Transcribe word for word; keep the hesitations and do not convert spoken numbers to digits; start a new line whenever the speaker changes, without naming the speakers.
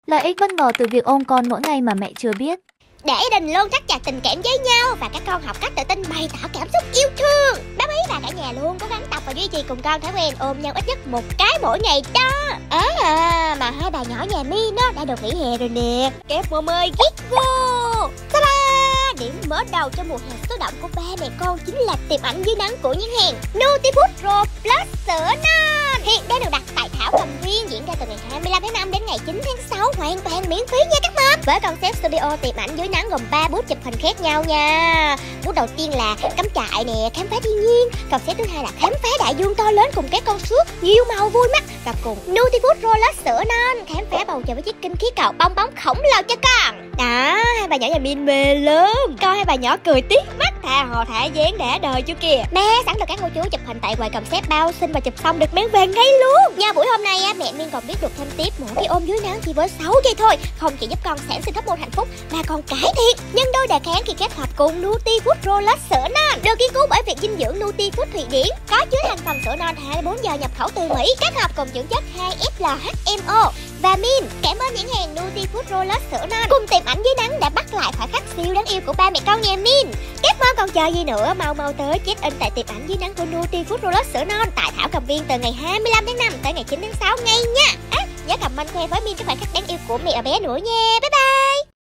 Lợi ích bất ngờ từ việc ôm con mỗi ngày mà mẹ chưa biết.
Để gia đình luôn thắt chặt tình cảm với nhau và các con học cách tự tin bày tỏ cảm xúc yêu thương. Bác Ý và cả nhà luôn cố gắng tập và duy trì cùng con thói quen ôm nhau ít nhất một cái mỗi ngày đó. À, mà hai bà nhỏ nhà Mi nó đã được nghỉ hè rồi nè. Kép mồm ơi, ghét vô. Ta-da! Điểm mở đầu cho mùa hè sôi động của ba mẹ con chính là tiệm ảnh dưới nắng của nhãn hàng Nutifood Pro Plus sữa non. Hiện đang được đặt tại Thảo Cầm Viên, diễn ra từ ngày hai mươi lăm tháng năm đến ngày chín tháng sáu, hoàn toàn miễn phí nha các mâm. Với concept studio tiệm ảnh dưới nắng gồm ba booth chụp hình khác nhau nha. Booth đầu tiên là cắm trại nè, khám phá thiên nhiên. Concept thứ hai là khám phá đại dương to lớn cùng các con suốt nhiều màu vui mắt. Và cùng Nutifood Pro Plus sữa non khám phá bầu trời với chiếc kinh khí cầu bong bóng khổng lồ cho con. Đó, hai bà nhỏ nhà Min mê lắm. Coi hai bà nhỏ cười tít mắt, tha hồ thả dáng đã đời chưa kìa. Nè, sẵn được các cô chú chụp hình tại quầy concept bao xinh và chụp xong được bán về ngay luôn. Nha, buổi hôm nay á, mẹ Min còn biết được thêm tiếp mỗi cái ôm dưới nắng chỉ với sáu giây thôi không chỉ giúp con sản sinh hormone hạnh phúc mà còn cải thiện nhân đôi đề kháng khi kết hợp cùng Nutifood Pro Plus sữa non. Được nghiên cứu bởi Viện Dinh dưỡng Nutifood Thụy Điển, có chứa thành phần sữa non hai mươi bốn giờ nhập khẩu từ Mỹ, kết hợp cùng dưỡng chất hai F L H M O. Và Min cảm ơn nhãn hàng Nutifood Pro Plus sữa non cùng tiệm ảnh dưới nắng đã bắt lại khoảnh khắc siêu đáng yêu của ba mẹ con nhà Min. Các món còn chờ gì nữa, mau mau tới check in tại tiệm ảnh dưới nắng của Nutifood Pro Plus sữa non tại Thảo Cầm Viên từ ngày hai mươi lăm tháng năm tới ngày chín tháng sáu ngay nha. À, nhớ comment khoe với Min cái khoảnh khắc đáng yêu của mẹ bé nữa nha. Bye bye.